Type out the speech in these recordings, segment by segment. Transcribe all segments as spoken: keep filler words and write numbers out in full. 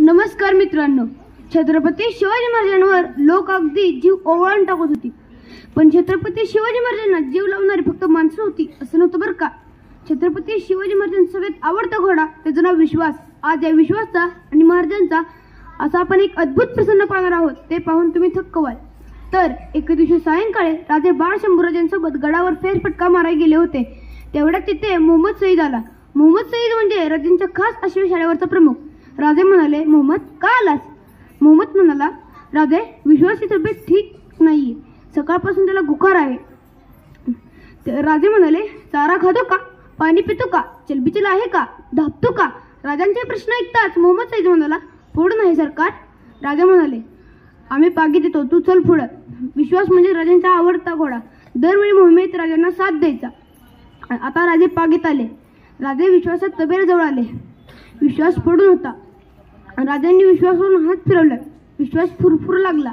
नमस्कार मित्रांनो, छत्रपती शिवाजी महाराजांवर लोक अगदी जीव ओवाळून टाकत होती, पण छत्रपती शिवाजी महाराजांना जीव लावणारी फक्त माणसं होती असं नव्हतं बरं का। छत्रपती शिवाजी महाराजांचा सगळ्यात आवडता घोडा त्याचं नाव विश्वास। आज या विश्वासचा आणि महाराजांचा असा आपण एक अद्भुत प्रसंग पाहणार आहोत, ते पाहून तुम्ही थक्क व्हाल। तर एके दिवशी सायंकाळी राजे बाळ शंभूराजांसोबत गडावर फेरफटका मारायला गेले होते। तेवढ्यात तिथे मोहम्मद सईद आला। मोहम्मद सईद म्हणजे राजांच्या खास अश्व शाळेवरचा प्रमुख। राजे म्हणाले, मोहम्मद का आलास? मोहम्मद म्हणाला, राजे विश्वासची तब्येत ठीक नाहीये, सकाळपासून त्याला गुखार आहे। राजे म्हणाले, चारा खातो का, पाणी पितो का, चलबिचल आहे का, धापतो का? राजांचे प्रश्न ऐकताच मोहम्मद सईद म्हणाला, पुढं नाही सरकार। राजा म्हणाले, आम्ही पागी देतो, तू चल पुढं। विश्वास म्हणजे राजांचा आवडता घोडा, दरवेळी मोहिमेत राजांना साथ द्यायचा। आता राजे पागीत आले। राजे विश्वासात तबेल्याजवळ आले। विश्वास पडून होता। राजांनी विश्वासावरून हात फिरवला। विश्वास फुरफुरू लागला।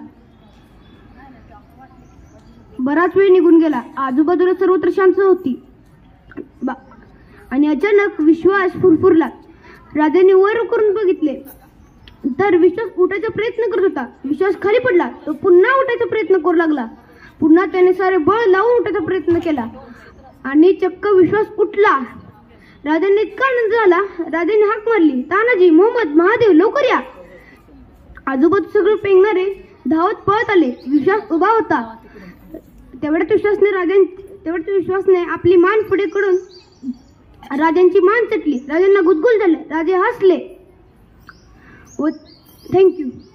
बराच वेळ निघून गेला। आजूबाजूला सर्वत्र शांत होती आणि अचानक विश्वास फुरफुरला। राजांनी वर करून बघितले तर विश्वास उठायचा प्रयत्न करत होता। विश्वास खाली पडला। तो पुन्हा उठायचा प्रयत्न करू लागला। पुन्हा त्याने सारे बळ लावून उठायचा प्रयत्न केला आणि चक्क विश्वास उठला। राजांनी इतका आनंद झाला, राजांनी हाक मारली, तानाजी, मोहम्मद, महादेव, लवकर या। आजूबाजू सगळे पेंगणारे धावत पळत आले। विश्वास उभा होता। तेवढ्यात विश्वासने राजां तेवढ्यात विश्वासने आपली मान पुढे करून राजांची मान चटली। राजांना गुदगुल झाले। राजे हसले व थँक्यू।